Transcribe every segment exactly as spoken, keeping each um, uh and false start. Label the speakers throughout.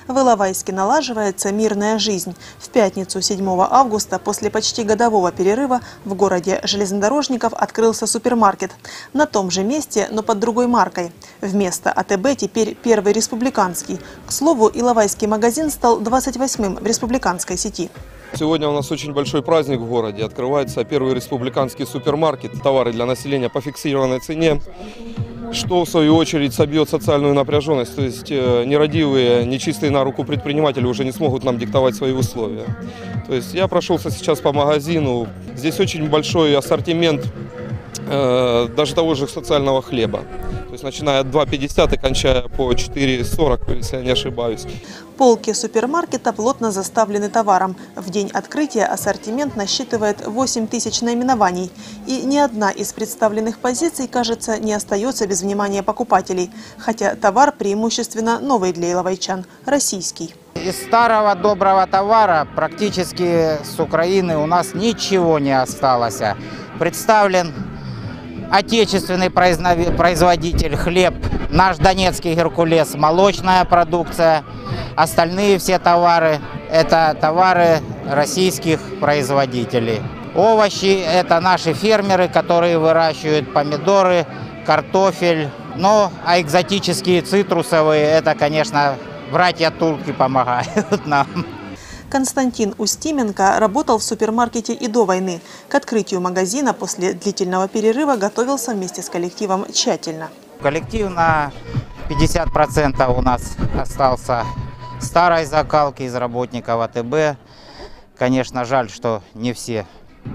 Speaker 1: В Иловайске налаживается мирная жизнь. В пятницу, седьмого августа, после почти годового перерыва, в городе Железнодорожников открылся супермаркет. На том же месте, но под другой маркой. Вместо АТБ теперь первый республиканский. К слову, Иловайский магазин стал двадцать восьмым в республиканской сети.
Speaker 2: Сегодня у нас очень большой праздник в городе. Открывается первый республиканский супермаркет. Товары для населения по фиксированной цене, что в свою очередь собьет социальную напряженность. То есть нерадивые, нечистые на руку предприниматели уже не смогут нам диктовать свои условия. То есть я прошелся сейчас по магазину. Здесь очень большой ассортимент э, даже того же социального хлеба. То есть начиная от два пятьдесят и кончая по четыре сорок, если я не ошибаюсь.
Speaker 1: Полки супермаркета плотно заставлены товаром. В день открытия ассортимент насчитывает восемь тысяч наименований. И ни одна из представленных позиций, кажется, не остается без внимания покупателей. Хотя товар преимущественно новый для иловайчан – российский.
Speaker 3: Из старого доброго товара практически с Украины у нас ничего не осталось. Представлен отечественный производитель хлеб, наш донецкий Геркулес, молочная продукция. Остальные все товары – это товары российских производителей. Овощи – это наши фермеры, которые выращивают помидоры, картофель. Ну, а экзотические цитрусовые – это, конечно, братья-турки помогают нам.
Speaker 1: Константин Устименко работал в супермаркете и до войны. К открытию магазина после длительного перерыва готовился вместе с коллективом тщательно.
Speaker 3: Коллектив на пятьдесят процентов у нас остался старой закалки из работников АТБ. Конечно, жаль, что не все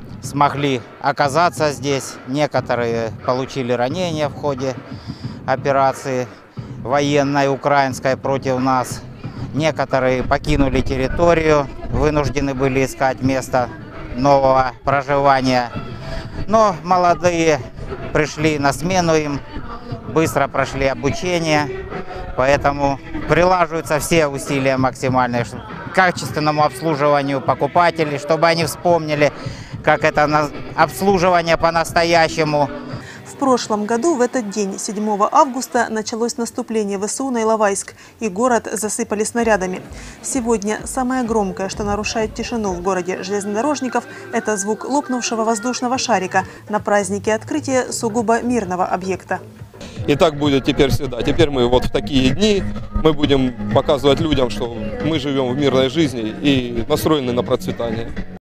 Speaker 3: смогли оказаться здесь. Некоторые получили ранения в ходе операции военной украинской против нас. Некоторые покинули территорию, вынуждены были искать место нового проживания. Но молодые пришли на смену им, быстро прошли обучение, поэтому прилаживаются все усилия максимальные к качественному обслуживанию покупателей, чтобы они вспомнили, как это обслуживание по-настоящему.
Speaker 1: В прошлом году в этот день, седьмого августа, началось наступление ВСУ на Иловайск, и город засыпали снарядами. Сегодня самое громкое, что нарушает тишину в городе Железнодорожников, это звук лопнувшего воздушного шарика на празднике открытия сугубо мирного объекта.
Speaker 2: И так будет теперь всегда. Теперь мы вот в такие дни мы будем показывать людям, что мы живем в мирной жизни и настроены на процветание.